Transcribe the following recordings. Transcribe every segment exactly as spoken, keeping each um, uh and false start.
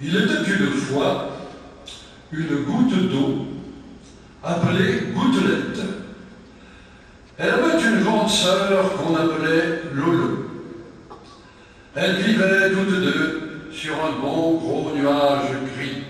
Il était une fois une goutte d'eau appelée Gouttelette. Elle avait une grande sœur qu'on appelait Lolo. Elles vivaient toutes deux sur un bon gros nuage gris.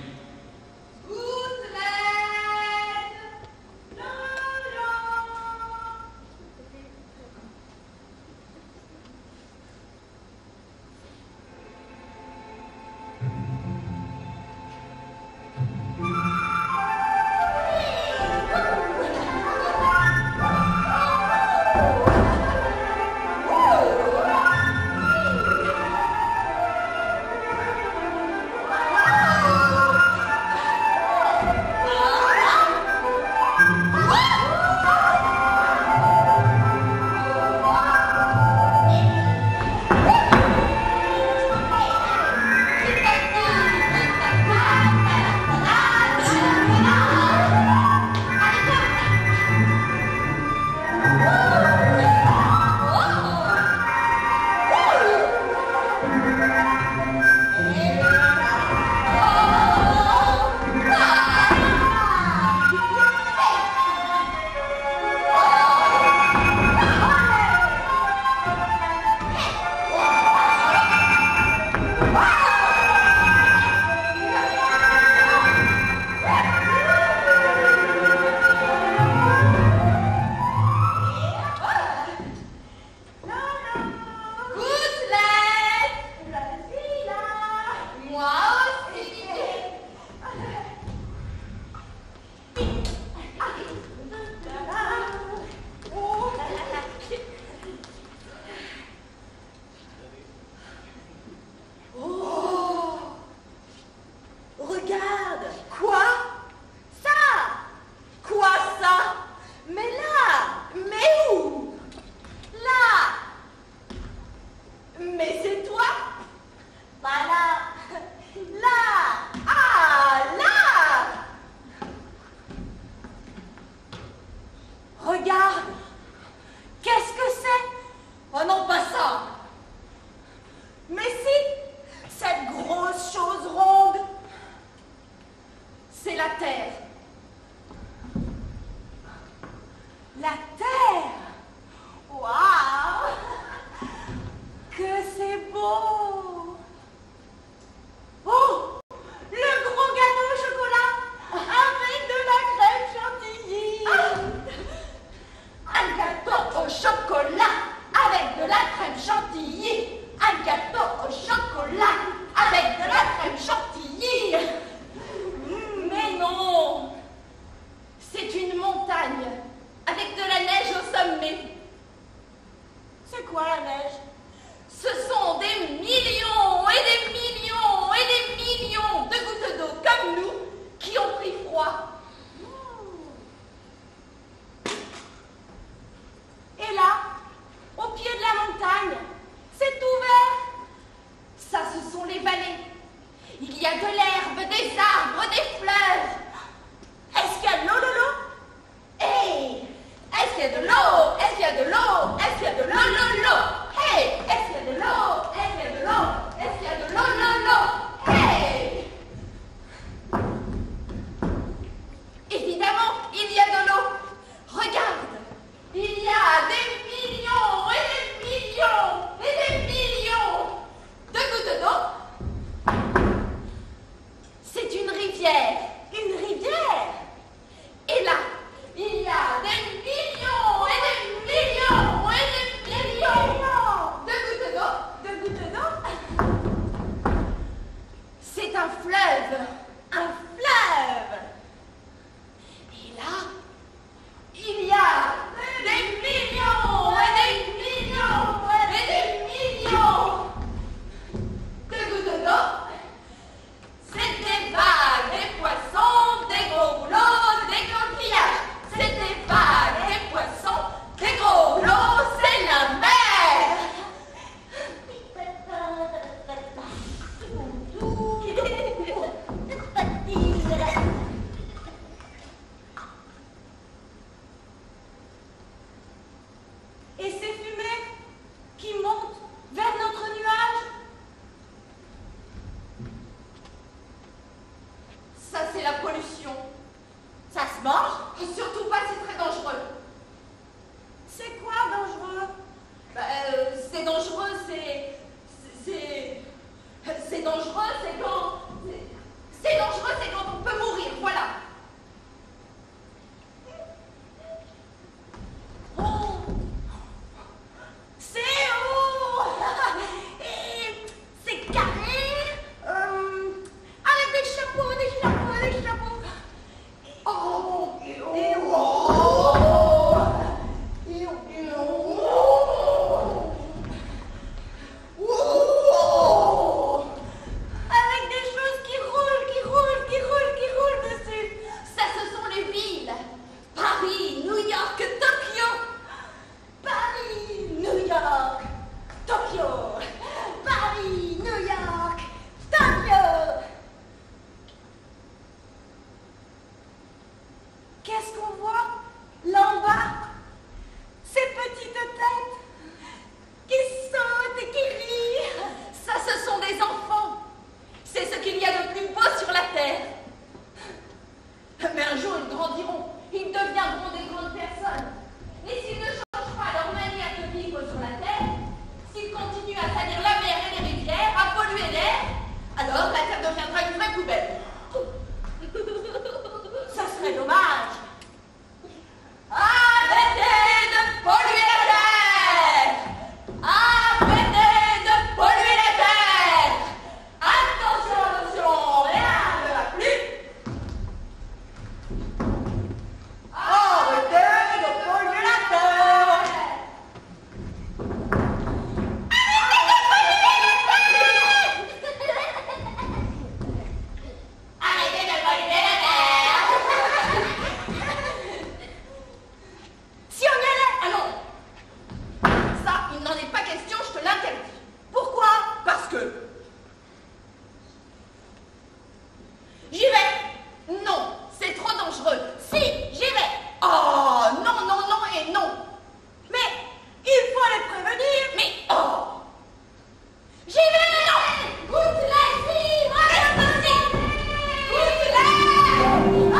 c'est-à-dire la mer et les rivières, à polluer l'air, alors la Terre deviendra une vraie poubelle. Ça serait dommage. Arrêtez de polluer la terre! Arrêtez de polluer la terre! Attention, attention, rien ne va plus. Arrêtez de polluer la terre! Arrêtez de polluer la terre! Si on y allait, ah non, ça, il n'en est pas question, je te l'interdis. Pourquoi? Parce que j'y vais. Non, c'est trop dangereux. Si, j'y vais. Oh, non, non, non et non. Mais il faut les prévenir. Mais oh, j'y vais. Non, goûte-les, si, allez, attention. Goûte-les. Ah,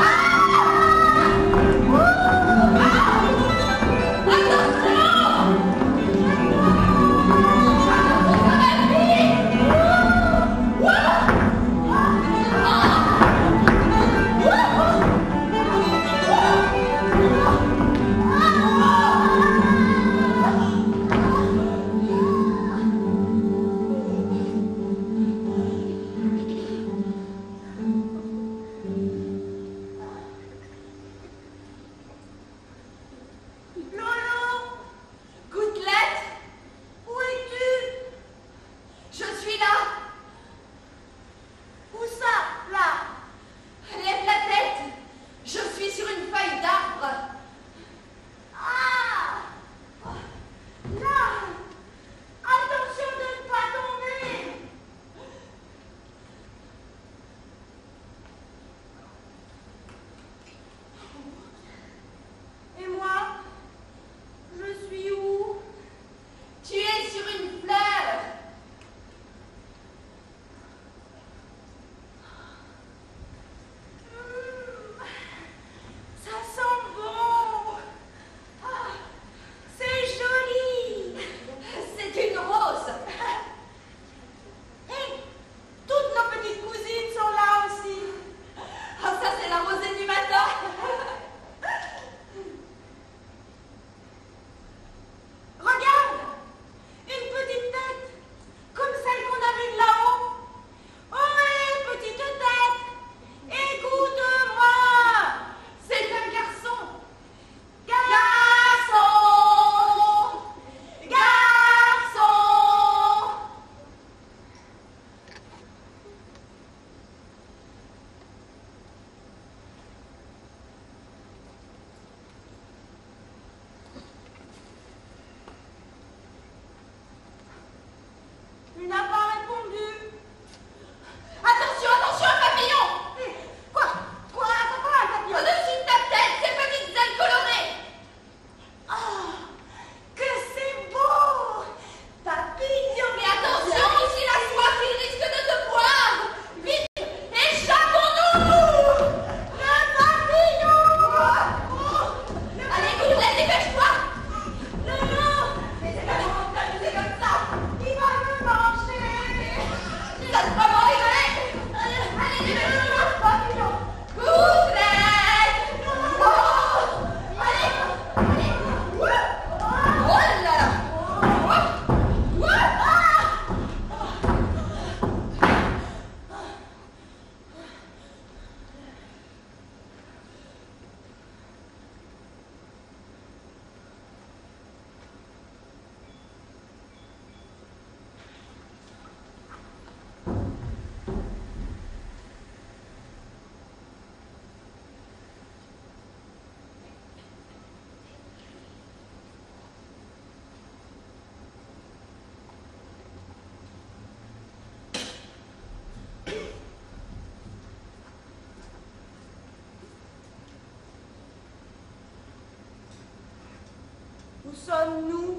Où sommes-nous?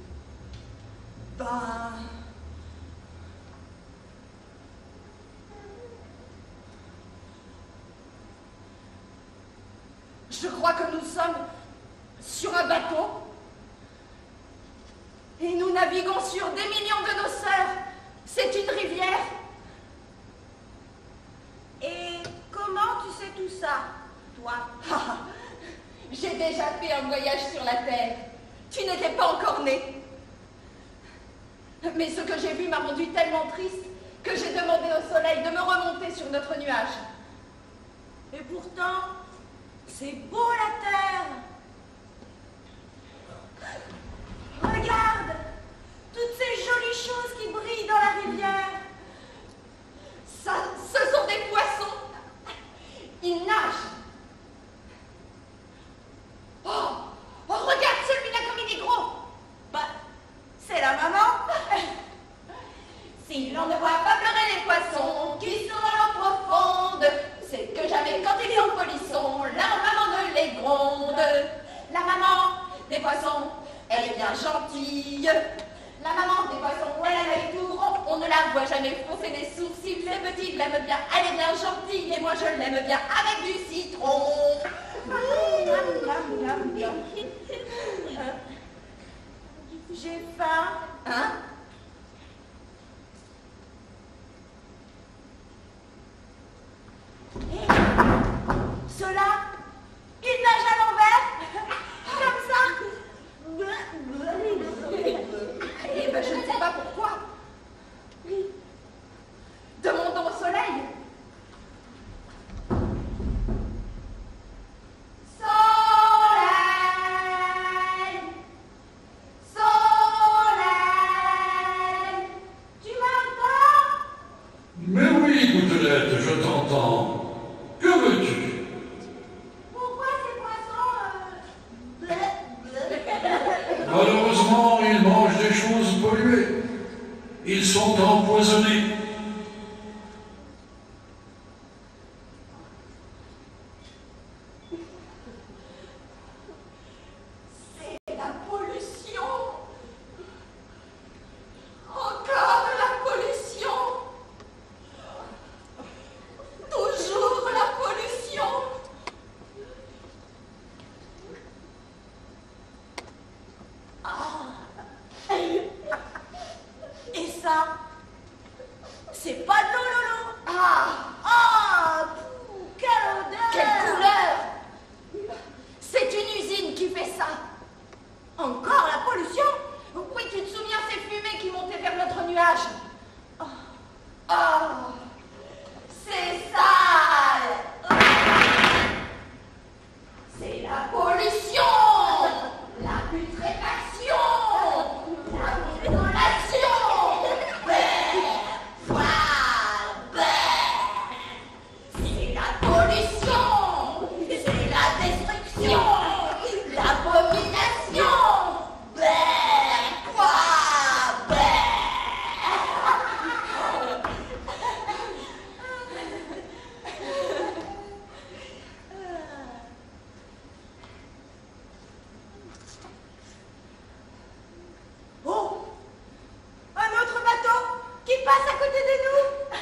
Ben... Je crois que nous sommes sur un bateau et nous naviguons sur des millions de nos déjà fait un voyage sur la Terre. Tu n'étais pas encore né. Mais ce que j'ai vu m'a rendu tellement triste que j'ai demandé au soleil de me remonter sur notre nuage. Et pourtant, c'est beau la Terre. Regarde, toutes ces jolies choses qui brillent dans la rivière. Ça, ce sont des poissons. Ils nagent. Oh, oh, regarde celui-là comme il est gros. Bah, c'est la maman. Si l'on ne voit pas pleurer les poissons qui sont dans l'eau profonde, c'est que jamais quand ils sont polissons, la maman ne les gronde. La maman des poissons, elle est bien gentille. La maman des poissons, elle a l'œil tout rond, on ne la voit jamais froncer les sourcils. Les petits l'aiment bien, elle est bien gentille, et moi je l'aime bien avec du citron. J'ai faim. Hein? Et ceux-là, ils nagent à l'envers, comme ça. Eh ben, je ne sais pas pourquoi. Demandons au soleil. Soleil, soleil, tu m'entends? Mais oui, Gouttelette, je t'entends. Que veux-tu? Pourquoi ces poissons euh... Malheureusement, ils mangent des choses polluées. Ils sont empoisonnés. C'est la pollution. Encore la pollution. Toujours la pollution. Et ça, c'est pas de l'eau, Lolo. Ah, Ah, pouh, quelle odeur. quelle couleur! C'est une usine qui fait ça. Encore la pollution. Oui, tu te souviens ces fumées qui montaient vers notre nuage? Oh, oh, c'est sale. C'est la pollution, la putréfaction, la désolation. Brrr, ouah, brrr. C'est la pollution, c'est la destruction, l'abomination. Brrr, ouah, brrr. Oh, un autre bateau qui passe à côté de nous.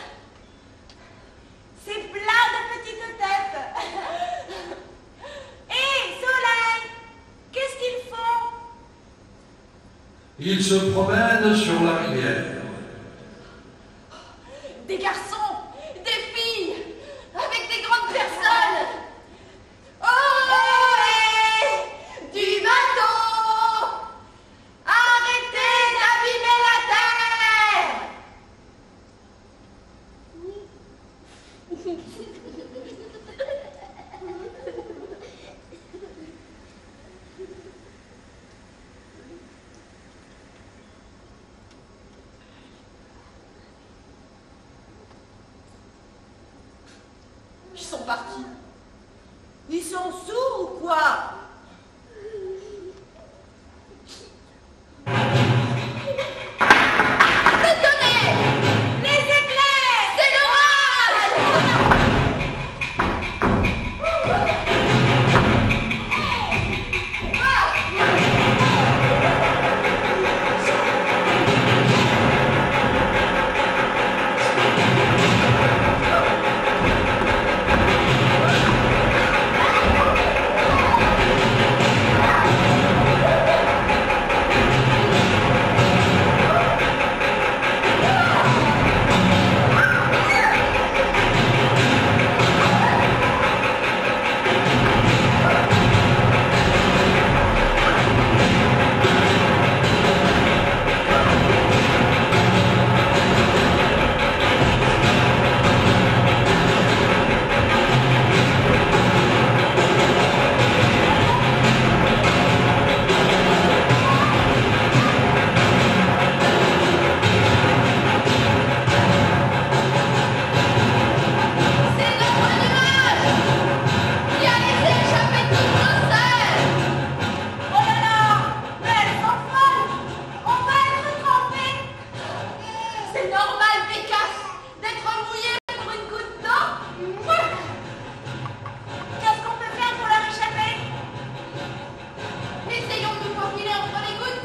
C'est plein de petites têtes. Hé, Soleil, qu'est-ce qu'ils font? Ils se promènent sur la rivière. Des garçons, des filles, avec des grandes personnes. Oh, hé, du bateau, arrêtez d'abîmer la terre. Ils sont partis. Ils sont sourds ou quoi? Le tonnerre, les éclairs, c'est l'orage. Ah! C'est normal, Bécasse, d'être mouillé pour une goutte d'eau. Mouah. Qu'est-ce qu'on peut faire pour leur échapper? Essayons de nous faufiler entre les gouttes.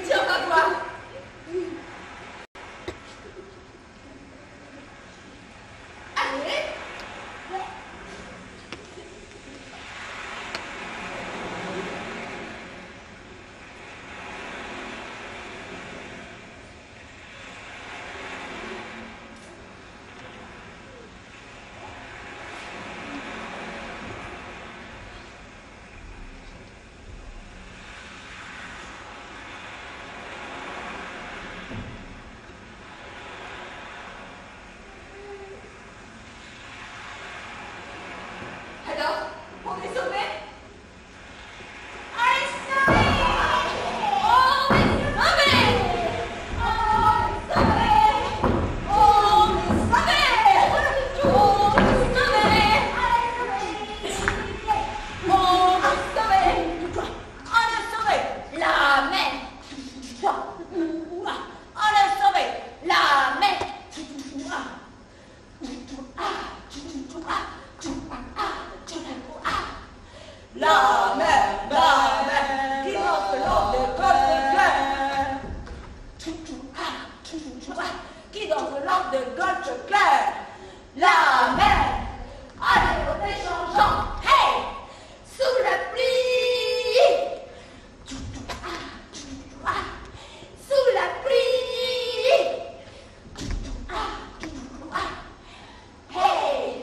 Tiens, on va voir. Allez. Alors, on est sauvés? Allez, sauvez! On est sauvés! On est sauvés! On est sauvés! On est sauvés! Allez, sauvez! On est sauvés! On est sauvés! La mer! On est sauvés! La mer! La mer, la mer, qui danse le long des côtes claires. Qui danse le long des côtes claires. La mer, allez au déchangeant, hey, Sous la pluie! Sous la pluie! hey,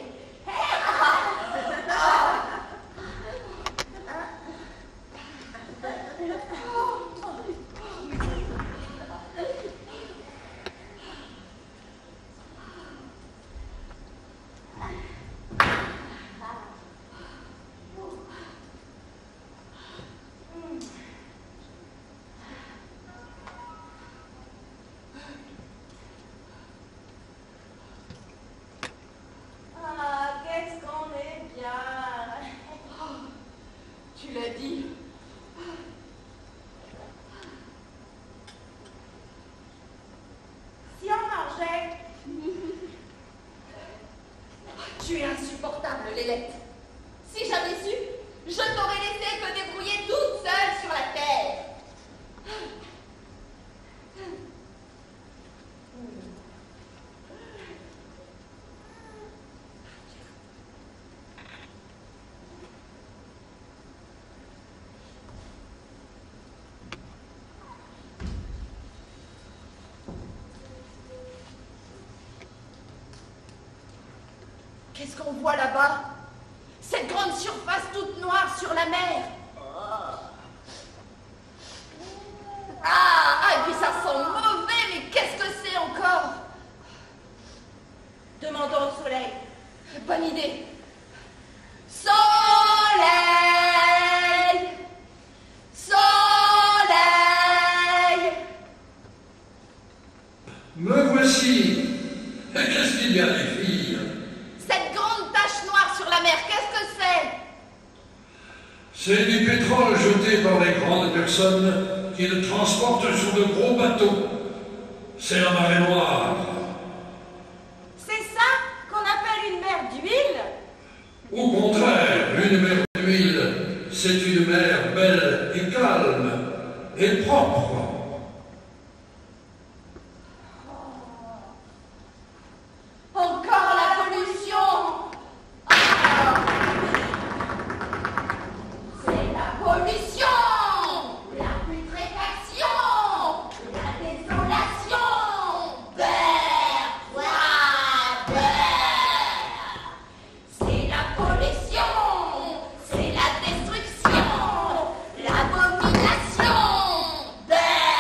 ah, qu'est-ce qu'on est bien. Tu l'as dit. Si on mangeait, Tu es insupportable, Lélette. Si j'avais su, je t'aurais laissé te débrouiller toute seule sur la terre. Qu'est-ce qu'on voit là-bas? Cette grande surface toute noire sur la mer. Ah, ah, et puis ça sent mauvais, mais qu'est-ce que c'est encore? demandons au soleil. Bonne idée. Soleil! Soleil! Me voici. Qu'est-ce qu'il y a, les filles? Cette grande tache noire sur la mer, qu'est-ce que c'est? C'est du pétrole jeté par les grandes personnes qui le transportent sur de gros bateaux. C'est la marée noire. C'est ça qu'on appelle une mer d'huile? Au contraire, une mer d'huile, c'est une mer belle et calme et propre. Encore la pollution! Ah. C'est la pollution! La putréfaction! La désolation! Beurre! Quoi? Beurre! C'est la pollution! C'est la destruction! L'abomination! Beurre!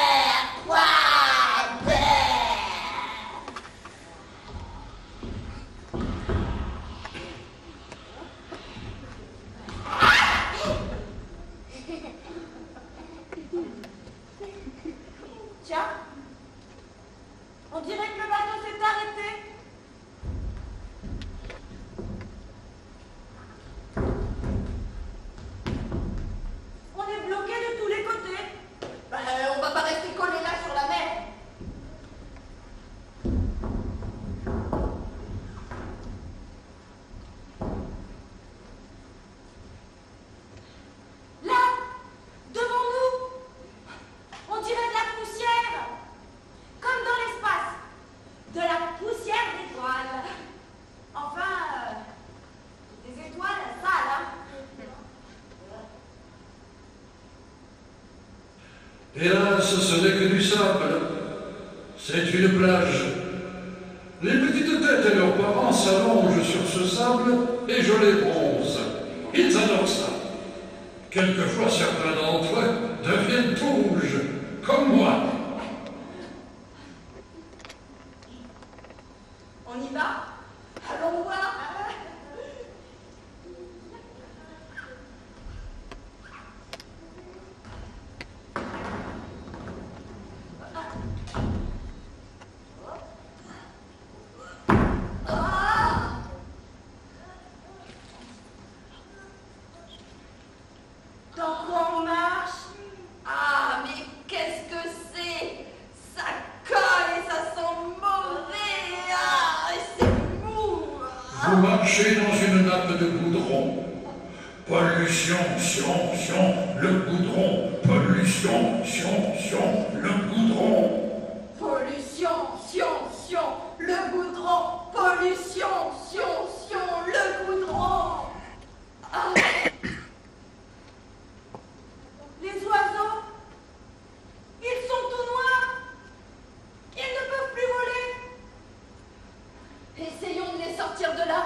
sable. C'est une plage. Les petites têtes et leurs parents s'allongent sur ce sable et je les bronze. Ils adorent ça. Quelquefois, certains d'entre eux deviennent tout rouges, comme moi. On y va? Allons voir. Dans quoi on marche? Ah, mais qu'est-ce que c'est? Ça colle et ça sent mauvais. Ah, et c'est mou. Vous marchez dans une nappe de goudron. Pollution, sion, sion, le goudron. Pollution, sion, sion, le goudron. Pollution, sion, sion, le goudron. Pollution, sion, sion, le goudron. Ah. Les oiseaux, ils sont tout noirs. Ils ne peuvent plus voler. Essayons de les sortir de là.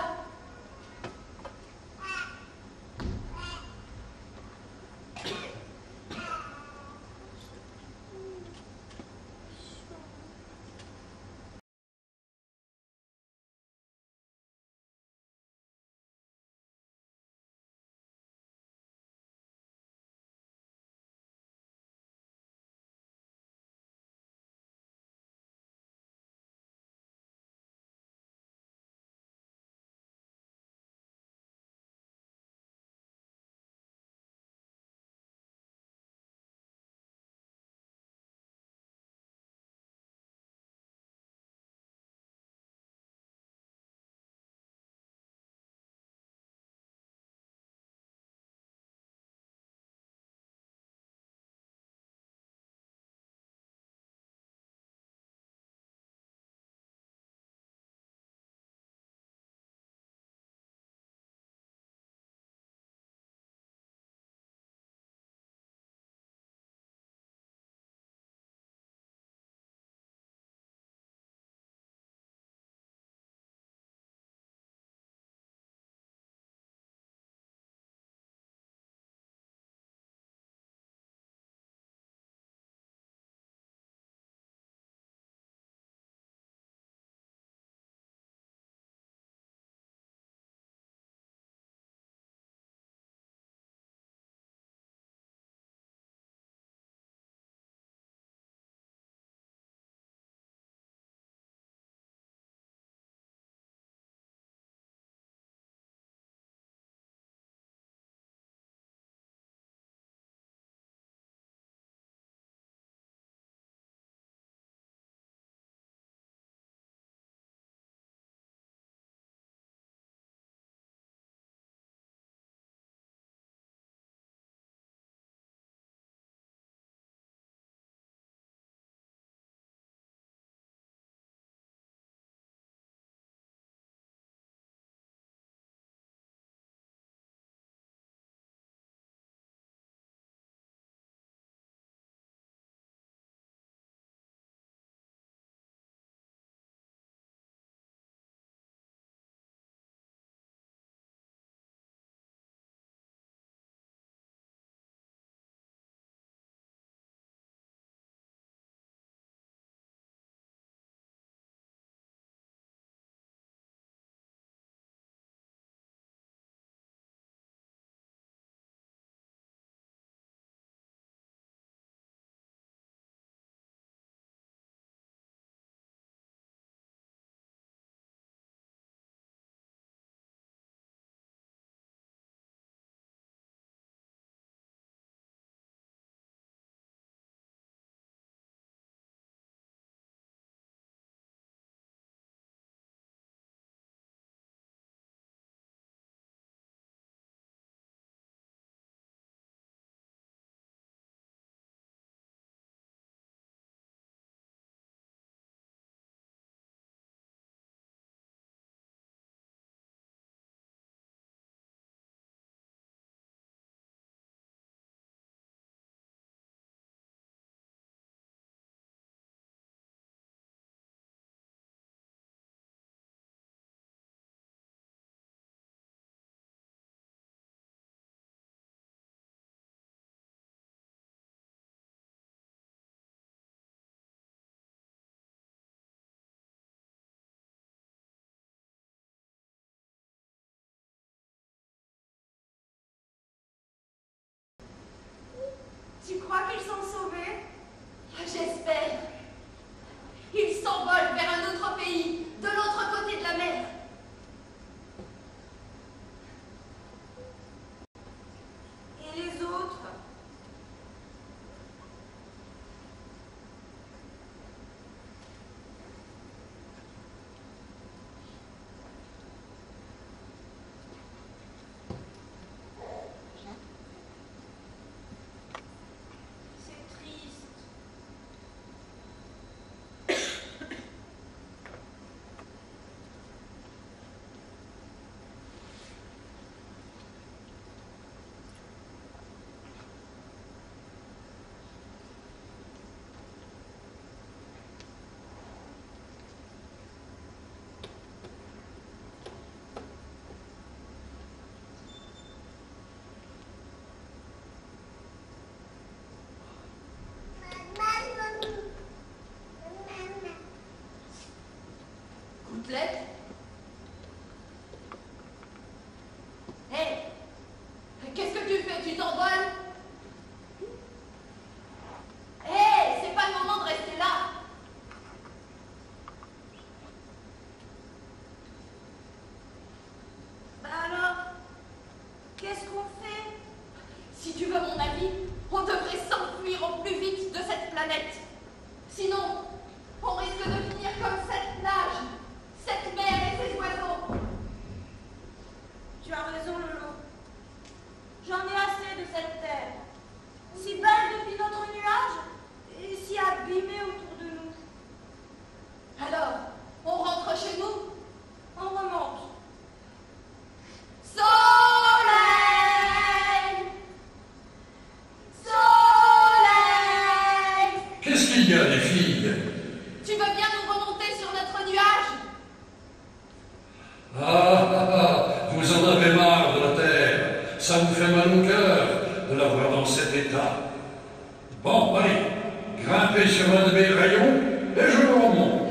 ça me fait mal au cœur de la voir dans cet état. Bon, allez, grimpez sur un de mes rayons et je le remonte.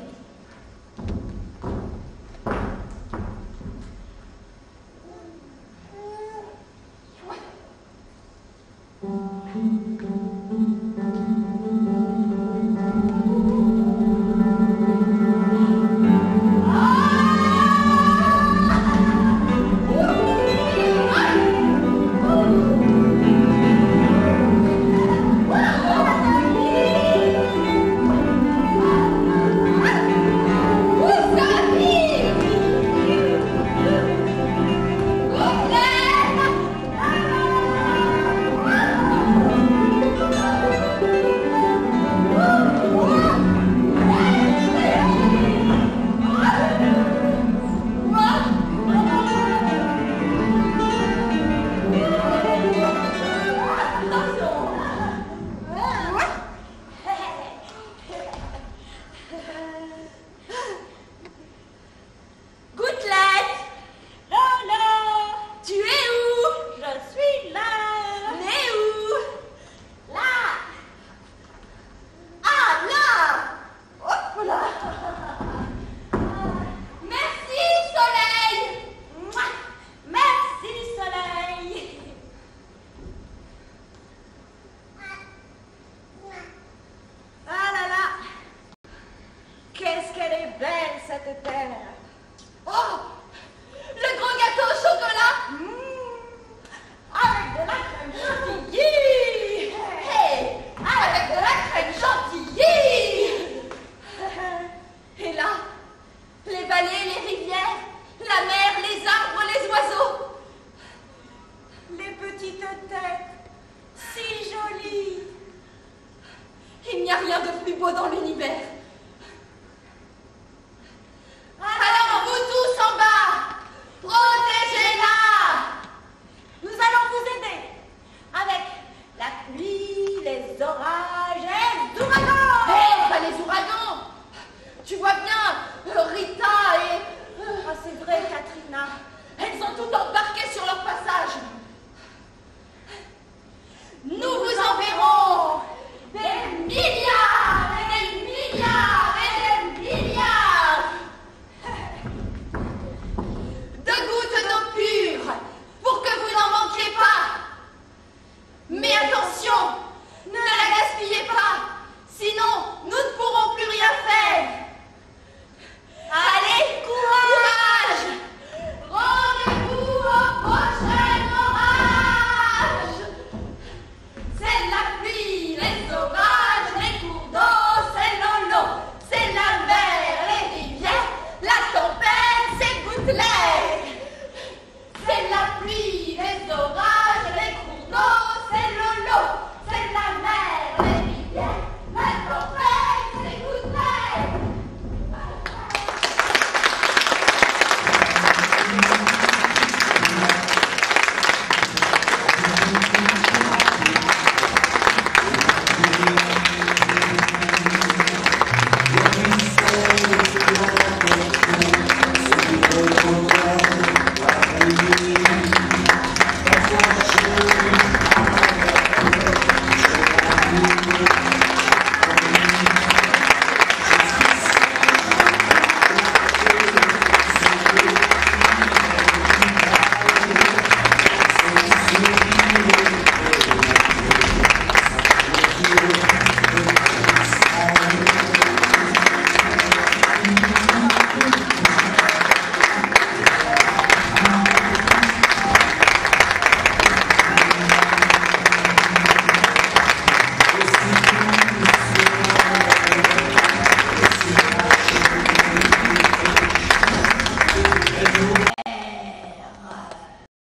cette terre. Oh, le grand gâteau au chocolat. Mmh, avec de la crème chantilly. Hey, avec de la crème chantilly. Et là, les vallées, les rivières, la mer, les arbres, les oiseaux. Les petites têtes, si jolies. Il n'y a rien de plus beau dans l'univers.